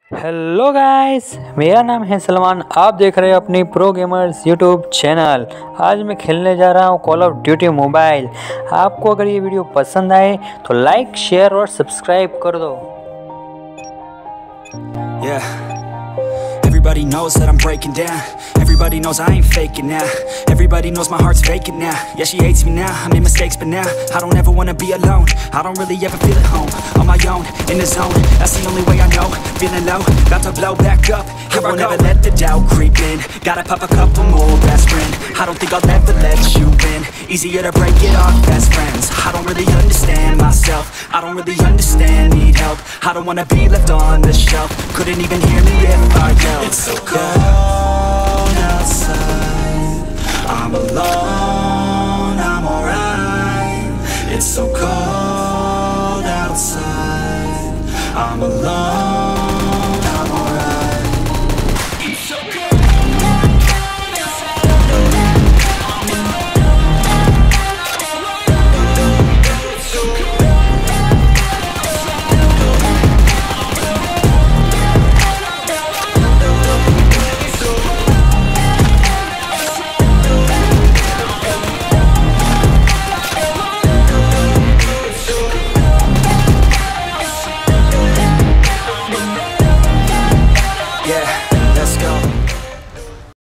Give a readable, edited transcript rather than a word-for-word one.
Hello guys, मेरा नाम है सलमान। आप देख रहे हो अपनी प्रो गेमर्स यूट्यूब चैनल। आज मैं खेलने जा रहा हूँ कॉल ऑफ ड्यूटी मोबाइल। आपको अगर ये वीडियो पसंद आए तो लाइक, शेयर और सब्सक्राइब कर दो। Yeah. Everybody knows that I'm breaking down. Everybody knows I ain't faking now. Everybody knows my heart's vacant now. Yeah, she hates me now, I made mistakes but now I don't ever wanna be alone. I don't really ever feel at home. On my own, in the zone, that's the only way I know. Feeling low, about to blow back up. Here I won't ever let the doubt creep in. Gotta pop a couple more aspirin. I don't think I'll ever let you in. Easier to break it off best friends. I don't really understand myself. I don't really understand, need help. I don't wanna be left on the shelf. Couldn't even hear me if I yelled. It's so cold outside, I'm alone, I'm alright. It's so cold outside, I'm alone.